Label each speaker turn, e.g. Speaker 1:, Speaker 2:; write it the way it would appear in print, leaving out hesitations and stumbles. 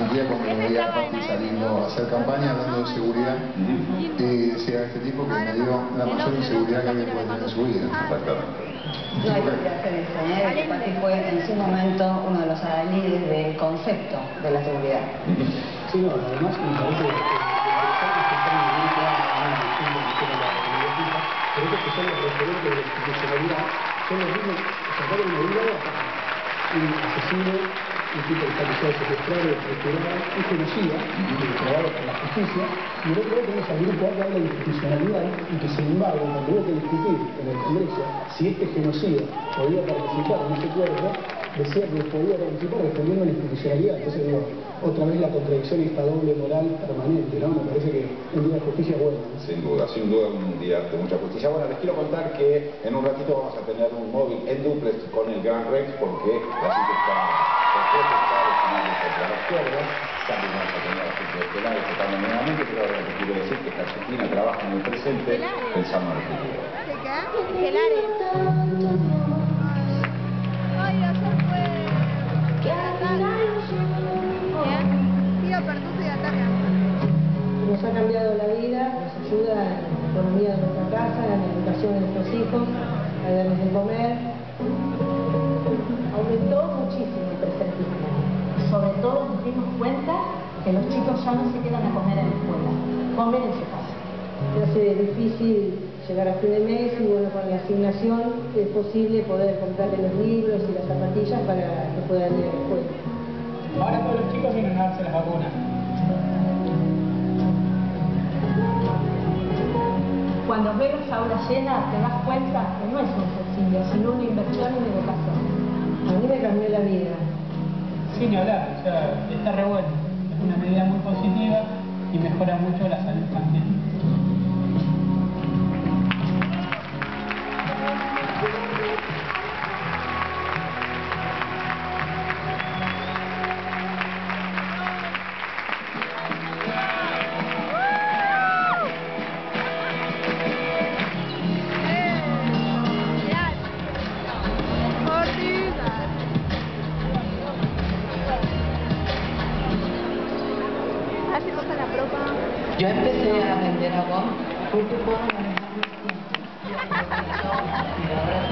Speaker 1: día cuando veía a Pati saliendo a hacer campaña hablando de seguridad, decía este tipo que me dio la mayor inseguridad que alguien puede tener en su vida.
Speaker 2: No hay que hacer eso, ¿eh? Pati fue en su momento uno de los adalides del concepto de la seguridad.
Speaker 3: Sí, no, además me parece que creo que son los referentes de la institucionalidad, son los mismos que sacaron una vida un asesino, un tipo que está acusado de secuestrar, de torturar, un genocida, probado por la justicia, y por otro lado tenemos al grupo que habla de institucionalidad y que sin embargo, cuando hubo que discutir en el Congreso si este genocida podía participar en este cuerpo, decía que podía participar defendiendo la institucionalidad. Entonces digo, otra vez la contradicción y esta doble moral permanente, ¿no? Me parece que un día de justicia es bueno, ¿no?
Speaker 4: Sin duda un día de mucha justicia. Bueno, les quiero contar que en un ratito vamos a tener un móvil en duplex con el Gran Rex porque la cita está definiendo contra las cuerdas. También vamos a tener a gente estelares tocando nuevamente, pero ahora lo que quiero decir es que Argentina trabaja en el presente pensando en el futuro.
Speaker 5: Estelares. Ay, ayer fue...
Speaker 6: Nos ha cambiado la vida, nos ayuda en la economía de nuestra casa, en la educación de nuestros hijos, a darles de comer.
Speaker 7: Aumentó muchísimo el presentismo. Sobre todo nos dimos cuenta que los chicos ya no se quedan a comer en la escuela, comen en su casa.
Speaker 6: Se hace difícil llegar a fin de mes y bueno, con la asignación es posible poder comprarle los libros y las zapatillas para que puedan ir a la escuela.
Speaker 3: Ahora todos los chicos vienen a darse las vacunas.
Speaker 7: Cuando ves las aulas llenas te das cuenta que no es un subsidio, sino una inversión en educación.
Speaker 6: A mí me cambió la vida.
Speaker 3: Sin hablar, o sea, está re bueno. Es una medida muy positiva y mejora mucho la salud infantil.
Speaker 2: Yo empecé a vender agua porque puedo manejar mis tiempos. Y ahora